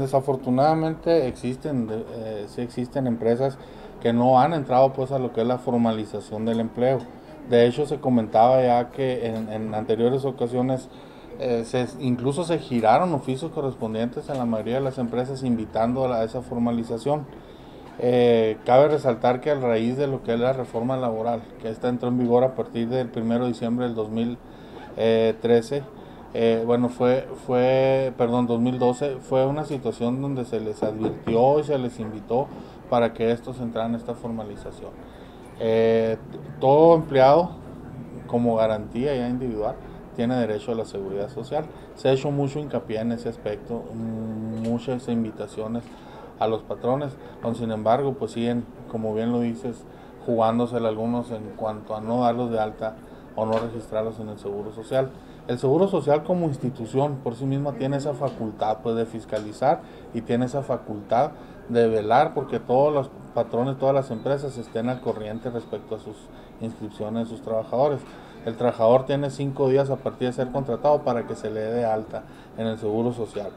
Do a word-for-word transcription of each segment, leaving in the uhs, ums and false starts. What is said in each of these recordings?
desafortunadamente existen, eh, sí existen empresas que no han entrado pues a lo que es la formalización del empleo. De hecho se comentaba ya que en, en anteriores ocasiones eh, se, incluso se giraron oficios correspondientes en la mayoría de las empresas invitando a, la, a esa formalización. Eh, cabe resaltar que a raíz de lo que es la reforma laboral, que esta entró en vigor a partir del primero de diciembre del dos mil trece, eh, bueno, fue, fue, perdón, dos mil doce, fue una situación donde se les advirtió y se les invitó para que estos entraran en esta formalización. Eh, todo empleado, como garantía ya individual, tiene derecho a la seguridad social. Se ha hecho mucho hincapié en ese aspecto, muchas invitaciones a los patrones, sin embargo, pues siguen, como bien lo dices, jugándosela algunos en cuanto a no darlos de alta o no registrarlos en el Seguro Social. El Seguro Social como institución por sí misma tiene esa facultad pues de fiscalizar y tiene esa facultad de velar porque todos los patrones, todas las empresas estén al corriente respecto a sus inscripciones de sus trabajadores. El trabajador tiene cinco días a partir de ser contratado para que se le dé alta en el Seguro Social.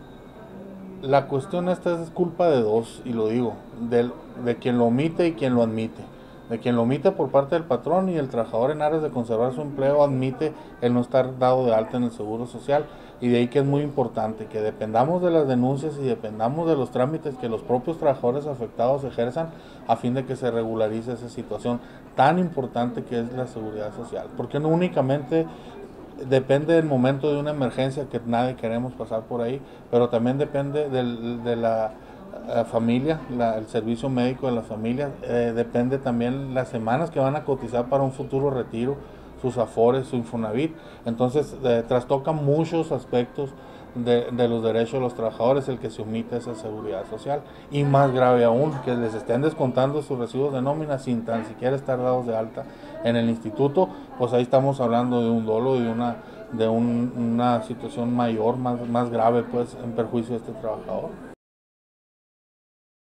La cuestión esta es culpa de dos, y lo digo, de, de quien lo omite y quien lo admite. De quien lo omite por parte del patrón, y el trabajador en aras de conservar su empleo admite el no estar dado de alta en el Seguro Social. Y de ahí que es muy importante que dependamos de las denuncias y dependamos de los trámites que los propios trabajadores afectados ejerzan a fin de que se regularice esa situación tan importante que es la seguridad social. Porque no únicamente depende del momento de una emergencia, que nadie queremos pasar por ahí, pero también depende del, de la, la familia, la, el servicio médico de la familia, eh, depende también las semanas que van a cotizar para un futuro retiro, sus afores, su Infonavit. Entonces eh, trastoca muchos aspectos de, de los derechos de los trabajadores el que se omite esa seguridad social, y más grave aún, que les estén descontando sus recibos de nómina sin tan siquiera estar dados de alta en el instituto. Pues ahí estamos hablando de un dolo y de una, de un, una situación mayor, más, más grave pues en perjuicio de este trabajador.